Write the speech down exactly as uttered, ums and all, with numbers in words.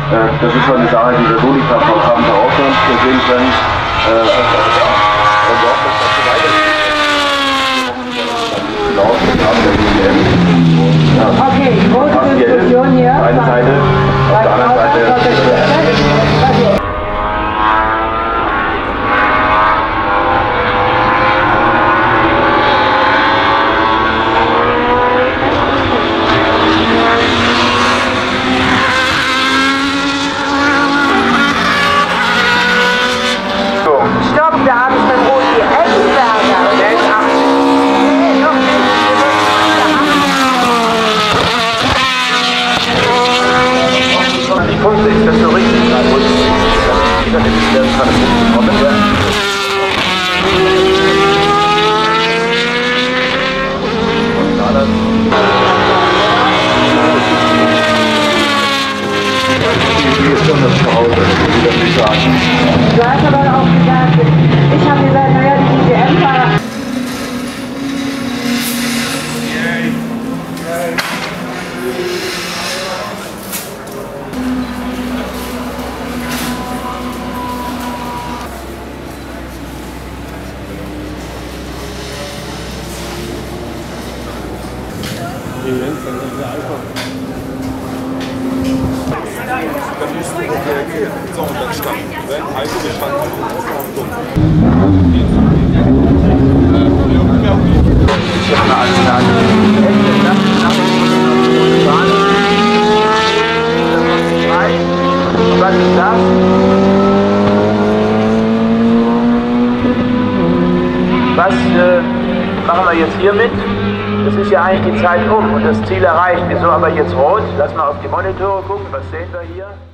Äh, das ist so eine Sache, die wir so nicht nach Farben der Ausland sehen können. Okay, große Diskussion hier. Auf der einen Seite, auf der anderen Seite. Stopp, da habe ich mit Rot die Eckberger. Nee, noch nicht. Die Punkte, ist das so richtig? Da muss ich wieder gerade Punkte kommen. Die ist schon das Zuhause, das muss ich nicht sagen. Du hast aber auch gesagt, ich habe gesagt, naja, die I T M-Fahrer. Dann musst du auch reagieren. So, und dann stand, wenn also wir standen Was ist das? Was äh, machen wir jetzt hier mit? Das ist ja eigentlich die Zeit um und das Ziel erreicht. Wieso aber jetzt rot? Lass mal auf die Monitore gucken. Was sehen wir hier?